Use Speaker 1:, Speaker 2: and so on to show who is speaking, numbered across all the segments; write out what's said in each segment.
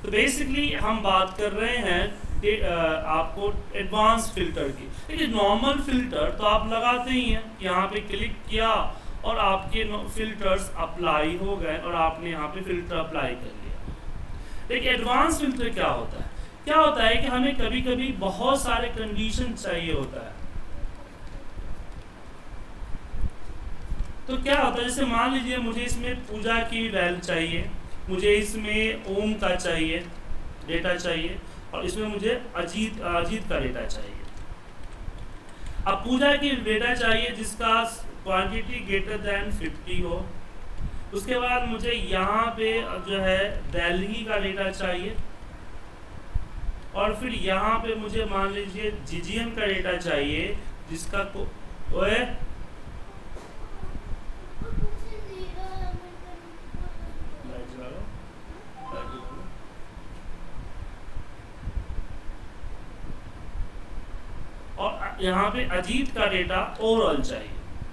Speaker 1: तो बेसिकली हम बात कर रहे हैं आपको एडवांस फिल्टर की। देखिए नॉर्मल फिल्टर तो आप लगाते ही हैं, यहाँ पे क्लिक किया और आपके फिल्टर्स अप्लाई हो गए और आपने यहाँ पे फिल्टर अप्लाई कर लिया। देखिए एडवांस फिल्टर क्या होता है, क्या होता है कि हमें कभी कभी बहुत सारे कंडीशन चाहिए होता है। तो क्या होता है, जैसे मान लीजिए मुझे इसमें पूजा की वैल्यू चाहिए, मुझे इसमें ओम का चाहिए डेटा चाहिए, और इसमें मुझे अजीत का डेटा चाहिए। अब पूजा की डेटा चाहिए जिसका क्वांटिटी ग्रेटर देन 50 हो। उसके बाद मुझे यहाँ पे जो है दिल्ली का डेटा चाहिए, और फिर यहाँ पे मुझे मान लीजिए जीजीएम का डेटा चाहिए जिसका और यहाँ पे अजीत का डेटा ओवरऑल चाहिए।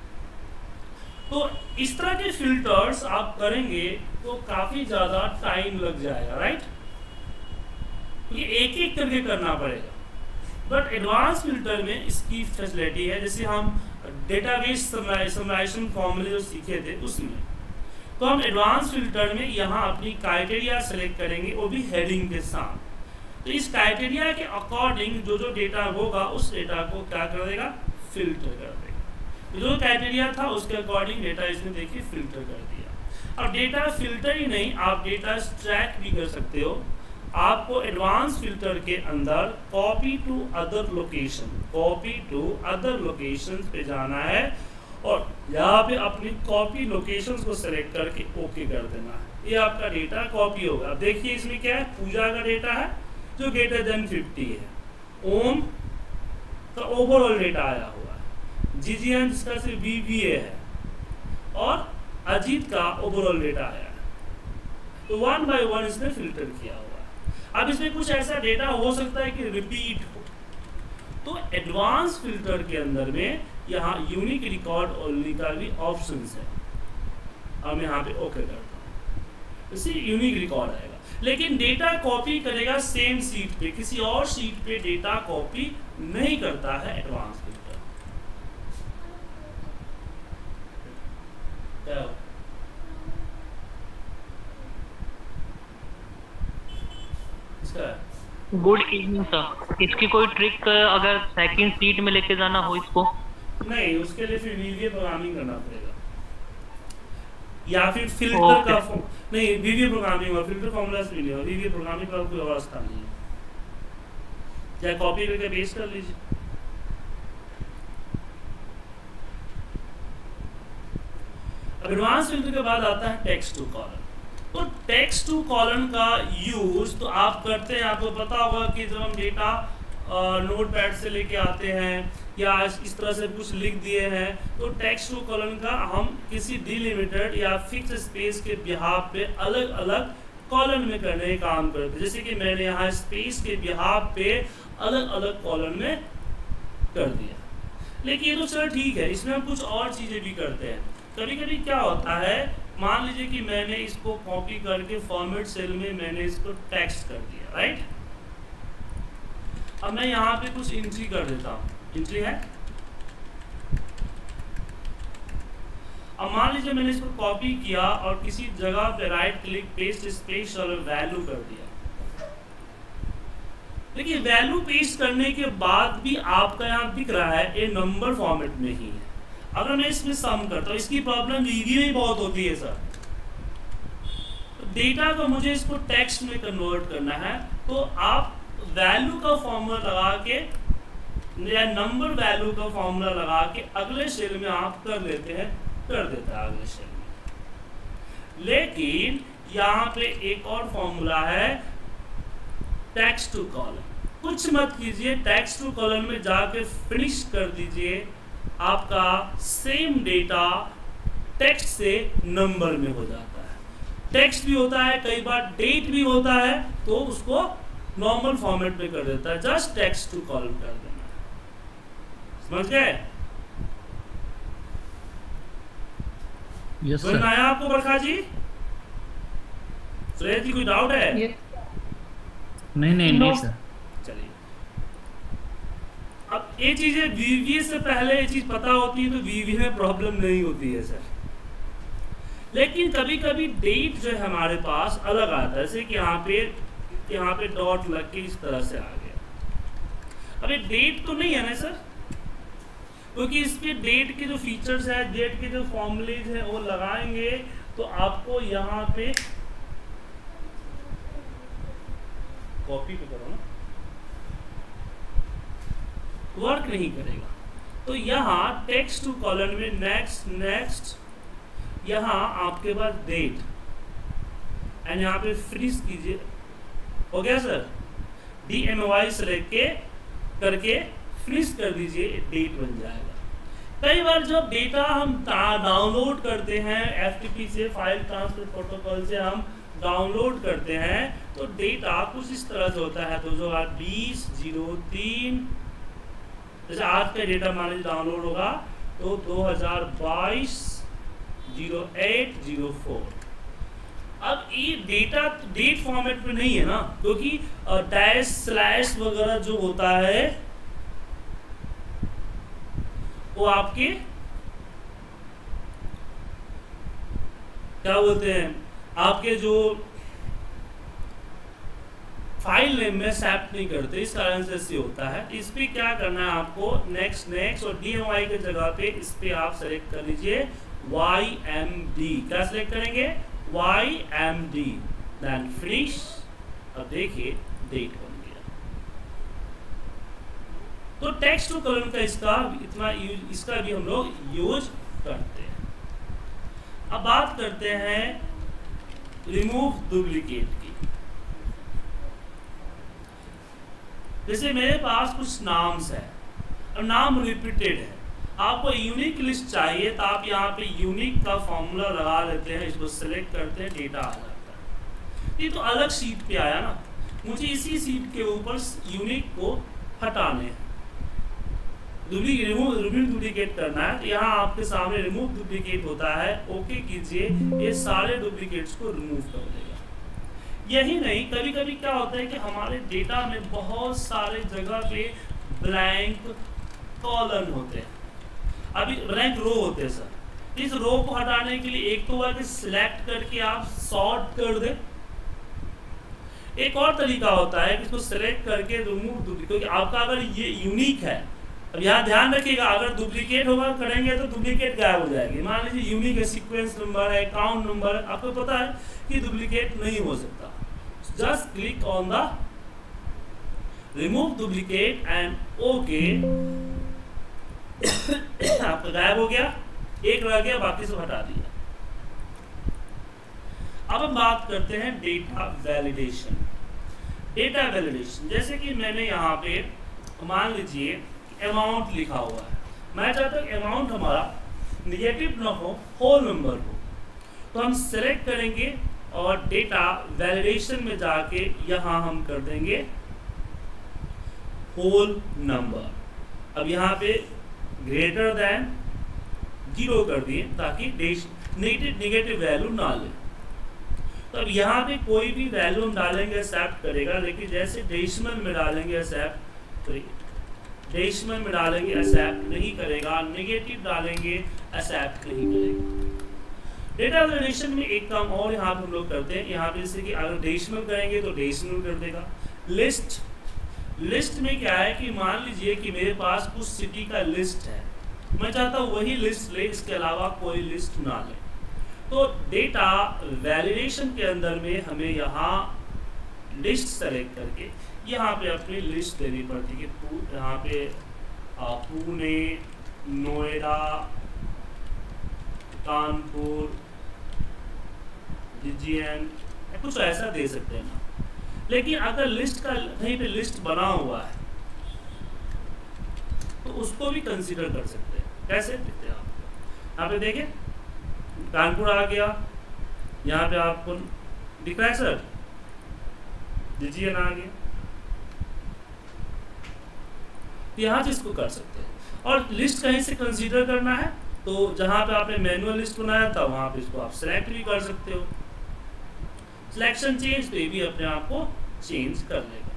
Speaker 1: तो इस तरह के फिल्टर्स आप करेंगे तो काफी ज्यादा टाइम लग जाएगा, राइट? ये एक एक करके करना पड़ेगा। बट एडवांस फिल्टर में इसकी फैसिलिटी है, जैसे हम डेटाबेस समराइजेशन फॉर्मूले जो सीखे थे उसमें, तो हम एडवांस फिल्टर में यहाँ अपनी क्राइटेरिया सेलेक्ट करेंगे, वो भी हेडिंग के साथ। तो इस क्राइटेरिया के अकॉर्डिंग जो जो डेटा होगा उस डेटा को क्या कर देगा, फिल्टर कर देगा। तो जो क्राइटेरिया था उसके अकॉर्डिंग डेटा इसने देखिए फिल्टर कर दिया। अब डेटा फिल्टर ही नहीं, आप डेटा ट्रैक भी कर सकते हो। आपको एडवांस फिल्टर के अंदर कॉपी टू अदर लोकेशन पे जाना है, और यहाँ पे अपनी कॉपी लोकेशंस को सेलेक्ट करके ओके कर देना है। ये आपका डेटा कॉपी होगा। अब देखिए इसमें क्या है, पूजा का डेटा है जो ग्रेटर देन 50 है, ओम का ओवरऑल डेटा आया हुआ है, जीजीएन जिसका सिर्फ बीबीए है, और अजीत का ओवरऑल डेटा आया है। तो 1 बाय 1 इसने फिल्टर किया हुआ है। अब इसमें कुछ ऐसा डेटा हो सकता है कि रिपीट हो, तो एडवांस फिल्टर के अंदर में यहाँ यूनिक रिकॉर्ड ओनली का भी ऑप्शन है, और मैं यहाँ पे ओके करता हूँ, इसी यूनिक रिकॉर्ड आएगा। लेकिन डेटा कॉपी करेगा सेम सीट पे, किसी और सीट पे डेटा कॉपी नहीं करता है advance filter.
Speaker 2: Good evening sir. इसकी कोई ट्रिक अगर सेकंड सीट में लेके जाना हो इसको?
Speaker 1: नहीं, उसके लिए फिर वीवीए प्रोग्रामिंग करना पड़ेगा, या फिर फिल्टर का नहीं, वीवीए प्रोग्रामिंग और फिल्टर फॉर्मूलास भी नहीं हो, वीवीए प्रोग्रामिंग का कोई और रास्ता नहीं है। चाहे कॉपी करके पेस्ट कर लीजिए। अब एडवांस फिल्टर के बाद आता है टेक्स्ट टू कॉलम। तो टेक्स्ट टू कॉलम का यूज तो आप करते हैं, आपको पता होगा कि जब हम डेटा नोटपैड से लेके आते हैं या इस तरह से कुछ लिख दिए हैं, तो टेक्स्ट टू कॉलम का हम किसी डिलिमिटेड या फिक्स स्पेस के बिहाफ पे अलग अलग कॉलम में करने का काम करते हैं। जैसे कि मैंने यहाँ स्पेस के बिहाफ पे अलग अलग कॉलम में कर दिया। लेकिन ये तो चलो ठीक है, इसमें हम कुछ और चीज़ें भी करते हैं। कभी कभी क्या होता है, मान लीजिए कि मैंने इसको कॉपी करके फॉर्मेट सेल में मैंने इसको टेक्स्ट कर दिया, राइट? अब मैं यहाँ पे कुछ एंट्री कर देता हूँ, एंट्री है। अब मान लीजिए मैंने इसको कॉपी किया और किसी जगह पे राइट क्लिक पेस्ट स्पेस और वैल्यू कर दिया। देखिए वैल्यू पेस्ट करने के बाद भी आपका यहाँ दिख रहा है ये नंबर फॉर्मेट में ही है। अगर मैं इसमें सम करता हूँ, इसकी प्रॉब्लम वीवीए में बहुत होती है सर। तो डेटा को मुझे इसको टेक्स्ट में कन्वर्ट करना है, तो आप वैल्यू का फॉर्मूला लगा के या नंबर वैल्यू का फॉर्मूला लगा के अगले सेल में आप कर लेते हैं, कर देता है अगले सेल में। लेकिन यहाँ पे एक और फॉर्मूला है टेक्स्ट टू कॉलम। कुछ मत कीजिए, टेक्स्ट टू कॉलम में जाके फिनिश कर दीजिए, आपका सेम डेटा टेक्स्ट से नंबर में हो जाता है। टेक्स्ट भी होता है, कई बार डेट भी होता है, तो उसको नॉर्मल फॉर्मेट में कर देता है। जस्ट टेक्स्ट टू कॉलम कर देना है। समझ गए?
Speaker 3: Yes sir.
Speaker 1: आया आपको बरखा जी? सुरेश जी कोई डाउट है?
Speaker 2: नहीं सर।
Speaker 1: चलिए, अब ये चीजें वीवीए से पहले ये चीज पता होती है तो वीवीए में प्रॉब्लम नहीं होती है सर। लेकिन कभी कभी डेट जो है हमारे पास अलग आता है, जैसे कि यहाँ पे डॉट लग के इस तरह से आ गया। अब ये डेट तो नहीं है ना सर, क्योंकि इसके डेट के जो फीचर्स है, डेट के जो फॉर्मूलेज है वो लगाएंगे तो आपको यहाँ पे कॉपी पे करो ना, वर्क नहीं करेगा। तो यहाँ टेक्स्ट टू कॉलन में नेक्स्ट यहाँ आपके पास डेट एंड यहाँ पे फ्रीज कीजिए, हो गया सर। DMY सेलेक्ट करके फ्रीज कर दीजिए, डेट बन जाएगा। कई बार जब डेटा हम डाउनलोड करते हैं FTP से, फाइल ट्रांसफर प्रोटोकॉल से हम डाउनलोड करते हैं, तो डेटा कुछ इस तरह से होता है। 2020-03 जैसे आज का डेटा मान लीजिए डाउनलोड होगा तो 2022-08-04। अब ये डेटा डेट फॉर्मेट में नहीं है ना, क्योंकि डैश स्लैश वगैरह जो होता है वो आपके क्या बोलते हैं, आपके जो फाइल नेम में सेट नहीं करते, इस कारण से ऐसे होता है। इस पे क्या करना है आपको, नेक्स्ट और DMY के जगह पे इस पे आप सेलेक्ट कर लीजिए YMD। क्या सेलेक्ट करेंगे, YMD, देन फिनिश। अब देखिए डेट बन गया। तो टेक्स्ट टू कॉलम का इसका भी हम लोग यूज करते हैं। अब बात करते हैं रिमूव डुप्लीकेट की। जैसे मेरे पास कुछ नाम्स है और नाम रिपीटेड है, आपको यूनिक लिस्ट चाहिए तो आप यहाँ पे यूनिक का फॉर्मूला लगा लेते हैं, इसको सेलेक्ट करते हैं, डेटा आ जाता है। ये तो अलग शीट पे आया ना, मुझे इसी शीट के ऊपर यूनिक को हटाने हैं, रिमूव डुप्लीकेट करना है। तो यहाँ आपके सामने रिमूव डुप्लीकेट होता है, ओके कीजिए, ये सारे डुप्लीकेट्स को रिमूव कर देगा। यही नहीं, कभी कभी क्या होता है कि हमारे डेटा में बहुत सारे जगह पे ब्लैंक कॉलम होते हैं, अभी ब्लैंक रो होते हैं सर। इस रो को हटाने के लिए एक तो हुआ कि सिलेक्ट करके आप सॉर्ट कर दे, एक और तरीका होता है कि इसको सिलेक्ट करके रिमूव डुप्लीकेट, क्योंकि आपका अगर ये यूनिक है, अब यहाँ ध्यान रखिएगा, अगर डुप्लीकेट होगा करेंगे तो डुप्लीकेट गायब हो जाएगी। मान लीजिए यूनिक है, सीक्वेंस नंबर है, अकाउंट नंबर है, आपको पता है कि डुप्लीकेट नहीं हो सकता। Just click on the remove duplicate and okay, आपका गायब हो गया, एक रह गया, बाकी सब हटा दिया। अब हम बात करते हैं डेटा वैलिडेशन। डेटा वैलिडेशन जैसे कि मैंने यहाँ पे मान लीजिए अमाउंट लिखा हुआ है, मैं चाहता हूँ अमाउंट हमारा निगेटिव ना हो, होल नंबर हो, तो हम सेलेक्ट करेंगे और डेटा वैलिडेशन में जाके यहाँ हम कर देंगे होल नंबर। अब यहाँ पे ग्रेटर देन 0 कर दिए ताकि नेगेटिव वैल्यू ना ले। तो अब यहाँ पे कोई भी वैल्यू हम डालेंगे एक्सेप्ट करेगा, लेकिन जैसे डेसिमल में डालेंगे एक्सेप्ट, डेसिमल में डालेंगे एक्सेप्ट नहीं करेगा, नेगेटिव डालेंगे एक्सेप्ट नहीं करेगा। डेटा वैलिडेशन में एक काम और यहाँ पे हम लोग करते हैं, यहाँ पे जैसे कि अगर डेसिमल करेंगे तो डेसिमल कर देगा। लिस्ट में क्या है कि मान लीजिए कि मेरे पास कुछ सिटी का लिस्ट है, मैं चाहता हूँ वही लिस्ट ले, इसके अलावा कोई लिस्ट ना ले। तो डेटा वैलिडेशन के अंदर में हमें यहाँ लिस्ट सेलेक्ट करके यहाँ पे अपनी लिस्ट देनी पड़ती है। यहाँ पे पुणे, नोएडा, कानपुर, DGN, कुछ ऐसा दे सकते हैं ना। लेकिन अगर लिस्ट का कहीं पे लिस्ट बना हुआ है तो उसको भी कंसीडर कर सकते हैं। कैसे देखते हैं आप, यहाँ पे देखिए कानपुर आ गया, यहाँ पे आपको दिख रहा है सर DGN आ गया, यहाँ से इसको कर सकते हैं। और लिस्ट कहीं से कंसीडर करना है तो जहाँ पे आपने मैनुअल लिस्ट बनाया था वहाँ पे इसको आप सेलेक्ट भी कर सकते हो। सिलेक्शन चेंज तो ये भी अपने आप को चेंज कर लेगा।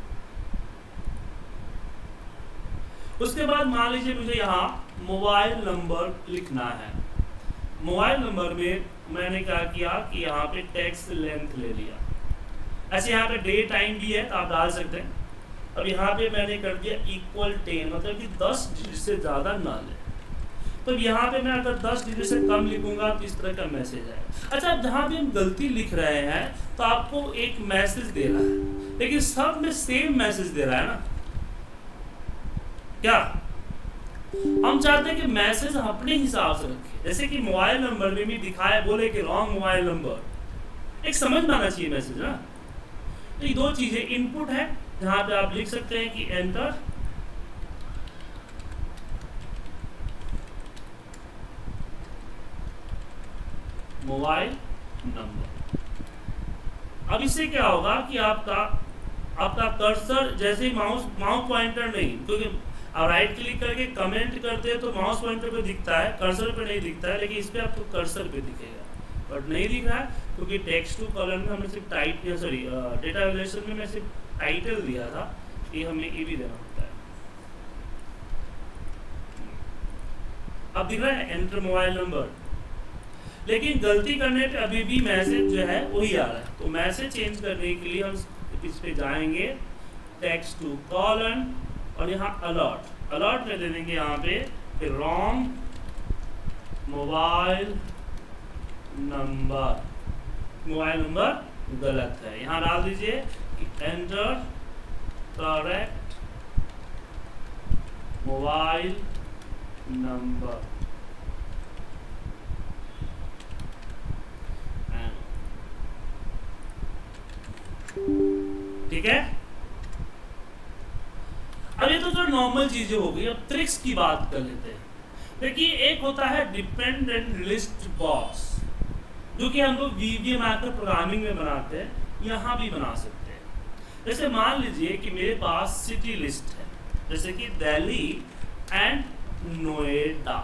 Speaker 1: उसके बाद मान लीजिए मुझे यहाँ मोबाइल नंबर लिखना है। मोबाइल नंबर में मैंने क्या किया कि यहाँ पे टेक्स्ट लेंथ ले लिया। ऐसे यहाँ पे डे टाइम भी है तो आप डाल सकते हैं। अब यहाँ पे मैंने कर दिया इक्वल 10, मतलब कि 10 डिजिट से ज़्यादा ना ले। तो यहाँ पे मैं अगर 10 डिजिट से कम लिखूंगा तो इस तरह का मैसेज आएगा। अच्छा, जहाँ भी हम गलती लिख रहे हैं तो आपको एक मैसेज दे रहा है, लेकिन सब में सेम मैसेज दे रहा है ना। क्या हम चाहते हैं कि मैसेज अपने हिसाब से रखें। जैसे कि मोबाइल नंबर में भी दिखाया, बोले कि रॉन्ग मोबाइल नंबर, एक समझ में आना चाहिए मैसेज ना। तो ये दो चीजें इनपुट है जहां पे आप लिख सकते हैं कि एंटर मोबाइल नंबर। अब इससे क्या होगा कि आपका कर्सर जैसे ही माउस पॉइंटर नहीं, क्योंकि आप राइट क्लिक करके कमेंट करते हैं तो माउस पॉइंटर पे दिखता है, कर्सर पे नहीं दिखता है, लेकिन इस पे आपको कर्सर पे दिखेगा। बट नहीं दिख रहा है क्योंकि टेक्स्ट टू कॉलम में हमने सिर्फ डेटा वैल्यूएशन में मैं सिर्फ टाइटल दिया था, ये हमें ये भी देना होता है। अब दिख रहा है एंटर मोबाइल नंबर, लेकिन गलती करने पे अभी भी मैसेज जो है वही आ रहा है। तो मैसेज चेंज करने के लिए हम इस पे जाएंगे टेक्स्ट टू कॉलन और यहाँ अलर्ट में दे देंगे यहाँ पे रॉन्ग मोबाइल नंबर गलत है। यहाँ डाल दीजिए कि एंटर करेक्ट मोबाइल नंबर। ठीक है। अब ये तो जो नॉर्मल चीजें हो गई, अब ट्रिक्स की बात कर लेते हैं। देखिए, एक होता है डिपेंडेंट लिस्ट बॉक्स, जो कि हम लोग वीवीएम आकर प्रोग्रामिंग में बनाते हैं, यहाँ भी बना सकते हैं। जैसे मान लीजिए कि मेरे पास सिटी लिस्ट है, जैसे कि दिल्ली एंड नोएडा।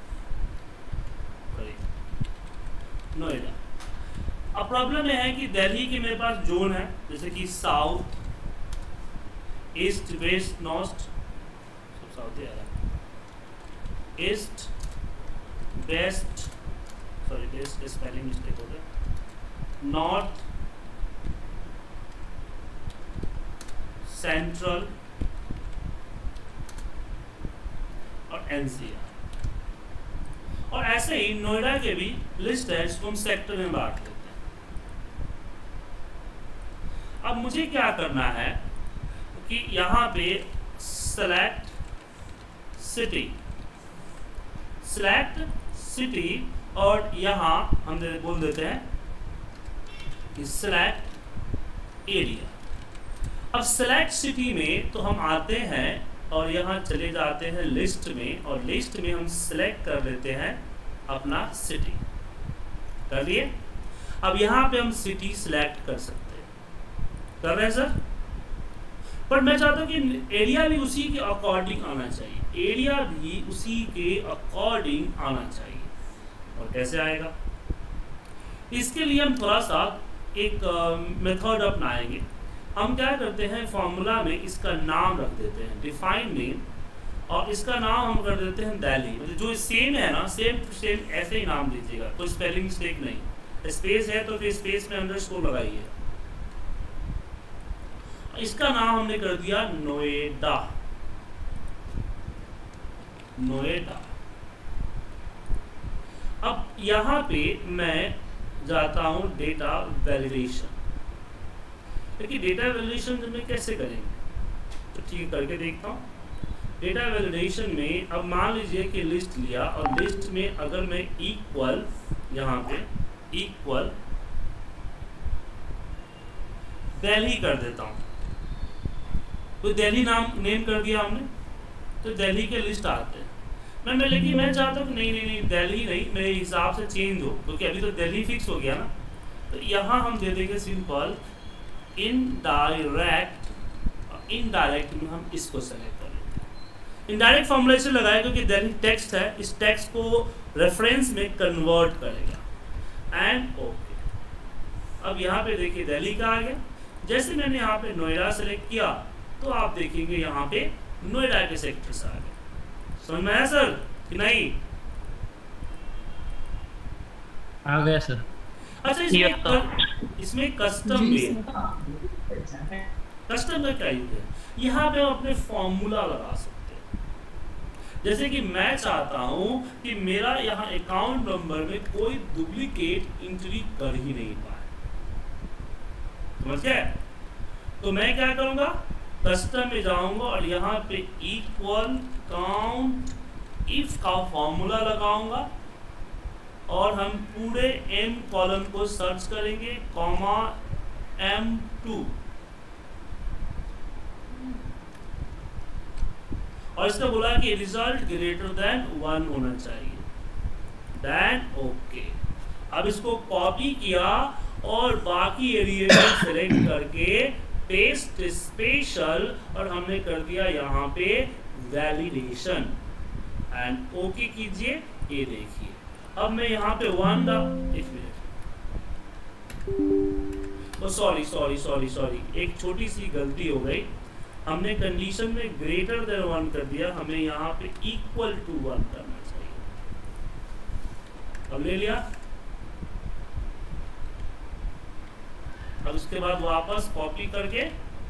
Speaker 1: अब प्रॉब्लम यह है कि दिल्ली के मेरे पास जोन है, जैसे कि साउथ, ईस्ट, वेस्ट, नॉर्थ, सब साउथ ही आ रहा है, east, west, sorry west spelling mistake हो गया, नॉर्थ, सेंट्रल और एनसीआर। और ऐसे ही नोएडा के भी लिस्ट है, इसको हम सेक्टर में बांट लेते हैं। अब मुझे क्या करना है कि यहाँ पे सेलेक्ट सिटी और यहाँ हम बोल देते हैं कि सेलेक्ट एरिया। अब सेलेक्ट सिटी में तो हम आते हैं और यहाँ चले जाते हैं लिस्ट में, और लिस्ट में हम सेलेक्ट कर लेते हैं अपना सिटी। कर लिए। अब यहाँ पे हम सिटी सेलेक्ट कर सकते हैं। कर रहे हैं सर? पर मैं चाहता हूँ कि एरिया भी उसी के अकॉर्डिंग आना चाहिए, एरिया भी उसी के अकॉर्डिंग आना चाहिए। और कैसे आएगा? इसके लिए हम थोड़ा सा एक मेथड अपनाएंगे। हम क्या करते हैं, फॉर्मूला में इसका नाम रख देते हैं, डिफाइन नेम, और इसका नाम हम कर देते हैं दिल्ली। मतलब जो सेम है ना, सेम टू सेम ऐसे ही नाम दीजिएगा, कोई स्पेलिंग मिस्टेक नहीं। स्पेस है तो फिर स्पेस में अंडरस्कोर लगाइए। इसका नाम हमने कर दिया नोएडा। अब यहाँ पे मैं जाता हूँ डेटा वैलिडेशन। देखिए डेटा वैलिडेशन में कैसे करेंगे, तो ठीक है करके देखता हूँ। डेटा वैलिडेशन में अब मान लीजिए कि लिस्ट लिया, और लिस्ट में अगर मैं इक्वल, यहाँ पे इक्वल दिल्ली कर देता हूँ, तो दिल्ली नेम कर दिया हमने, तो दिल्ली के लिस्ट आते हैं। लेकिन मैं चाहता हूँ कि नहीं दिल्ली नहीं, मेरे हिसाब से चेंज हो, क्योंकि अभी तो दिल्ली फिक्स हो गया ना। तो यहाँ हम दे देंगे सिंपल इनडायरेक्ट में हम इसको सेलेक्ट कर लेते हैं। इनडायरेक्ट फॉर्मूला से लगाया क्योंकि दिल्ली टेक्स्ट है, इस टेक्स्ट को रेफरेंस में कन्वर्ट करेगा। And okay. अब यहाँ पे देखिए दिल्ली का आ गया। जैसे मैंने यहाँ पे नोएडा सेलेक्ट किया तो आप देखेंगे यहाँ पे नोएडा के सेक्टर्स आ गए। समझ में आया सर कि नहीं?
Speaker 3: आ गया सर।
Speaker 1: अच्छा, इसमें कस्टम भी है। कस्टम का क्या यूज है? यहाँ पे हम अपने फॉर्मूला लगा सकते हैं। जैसे कि मैं चाहता हूं कि मेरा यहाँ अकाउंट नंबर में कोई डुप्लीकेट एंट्री कर ही नहीं पाए, समझ गए? तो मैं क्या करूंगा, कस्टम में जाऊंगा और यहाँ पे इक्वल काउंट इफ का फॉर्मूला लगाऊंगा और हम पूरे m कॉलम को सर्च करेंगे, कॉमा m2, और इसका बोला कि रिजल्ट ग्रेटर देन 1 होना चाहिए, देन ओके। अब इसको कॉपी किया और बाकी एरिया में सेलेक्ट करके पेस्ट स्पेशल और हमने कर दिया यहाँ पे वैलिडेशन एंड ओके कीजिए। ये देखिए अब मैं यहाँ पे सॉरी एक छोटी सी गलती हो गई। हमने कंडीशन में ग्रेटर देन 1 कर दिया, हमें यहाँ पे इक्वल टू 1 करना चाहिए। अब ले लिया। अब उसके बाद वापस कॉपी करके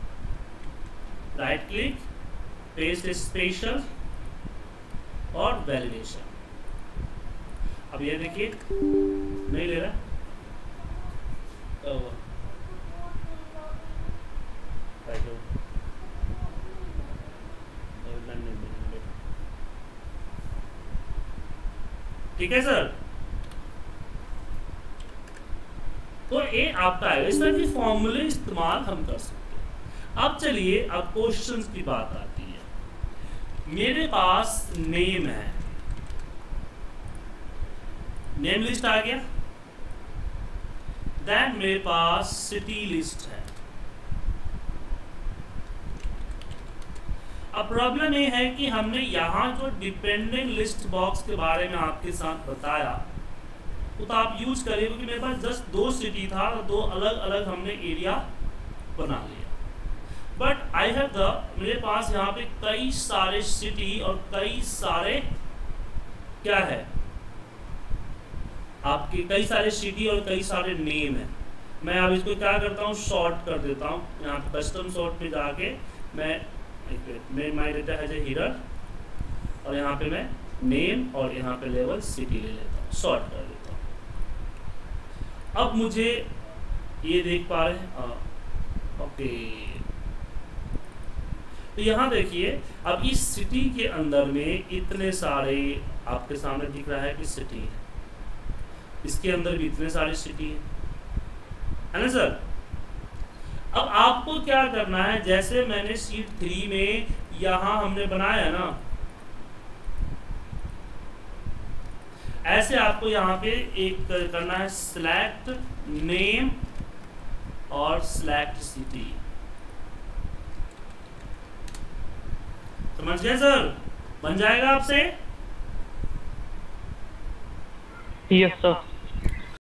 Speaker 1: राइट क्लिक, पेस्ट स्पेशल और वैलिडेशन। अब ये देखिए नहीं ले रहा, ठीक है सर। तो ये आपका है, इस तरह के फॉर्मूले इस्तेमाल हम कर सकते हैं। अब चलिए अब क्वेश्चंस की बात आती है। मेरे पास नेम है, नेम लिस्ट आ गया, देन मेरे पास सिटी लिस्ट है। अब प्रॉब्लम ये है कि हमने यहाँ जो डिपेंडेंट लिस्ट बॉक्स के बारे में आपके साथ बताया वो तो आप यूज करिए, क्योंकि मेरे पास जस्ट 2 सिटी था, 2 अलग अलग हमने एरिया बना लिया। बट आई हैव मेरे पास यहाँ पे कई सारे सिटी और कई सारे क्या है आपके, कई सारे सिटी और कई सारे नेम है। मैं अब इसको क्या करता हूँ, शॉर्ट कर देता हूँ। यहाँ पे कस्टम शॉर्ट पे जाके मैं माई डेटा है हीरर और यहाँ पे मैं नेम और यहाँ पे लेवल सिटी ले लेता हूँ, शॉर्ट कर देता हूँ। अब मुझे ये देख पा रहे हैं, ओके। तो यहाँ देखिए अब इस सिटी के अंदर में इतने सारे आपके सामने दिख रहा है कि सिटी है, इसके अंदर भी इतने सारे सिटी है ना सर। अब आपको क्या करना है, जैसे मैंने शीट 3 में यहां हमने बनाया ना, ऐसे आपको यहाँ पे एक करना है, सिलेक्ट नेम और सिलेक्ट सिटी। समझ गए सर? बन जाएगा आपसे?
Speaker 2: Yes sir.